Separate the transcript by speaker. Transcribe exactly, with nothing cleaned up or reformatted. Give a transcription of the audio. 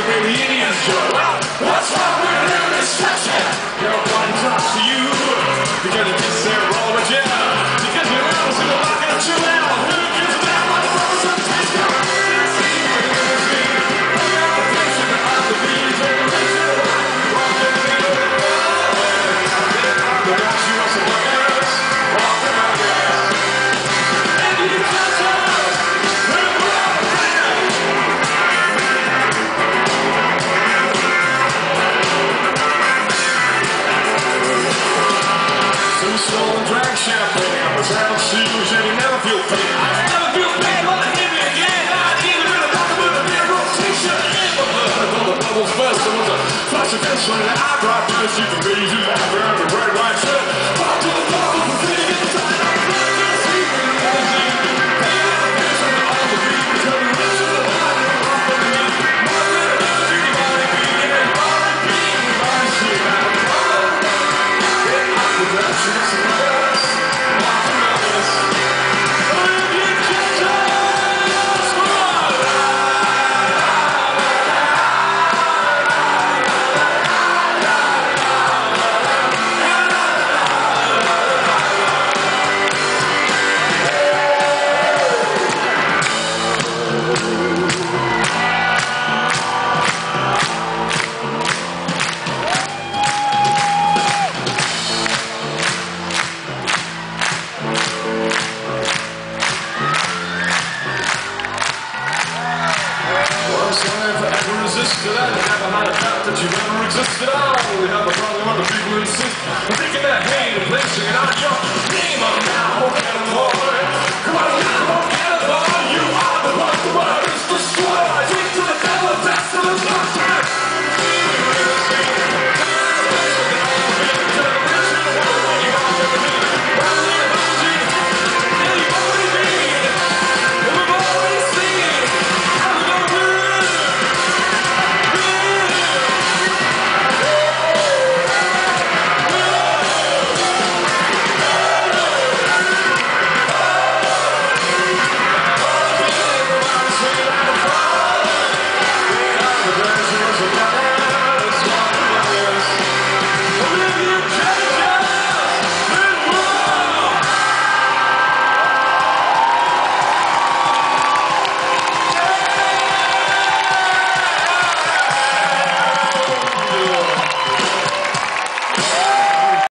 Speaker 1: the way the Indians do it. Well, what's wrong with a little distraction? Nobody talks to you because you just say roll with you. Because you're else in the pocket of two L. Who gives a damn what the brothers of taste go? Stolen drag champagne, I'm a town shoes and you never feel pain. I never feel pain, but I hear me again. I even really talk about a mere rotation in my blood. All the bubbles burst, there was a flash of insulin and I brought to the sheet of beige and I grabbed a red, white shirt. Walked to the bubbles and fitting in the side. I'm glad to see you in the magazine. Hey, I'm a bitch on the all the beat. Tell me what's in the line and I'm off of me. More than a dozen anybody beat and R and B. I see it now. That's just us, nothing else. But if you just ask for resisted, I never had a doubt that you never existed. I only have a problem when the people insist. I'm thinking that, hey, the place singing out your name.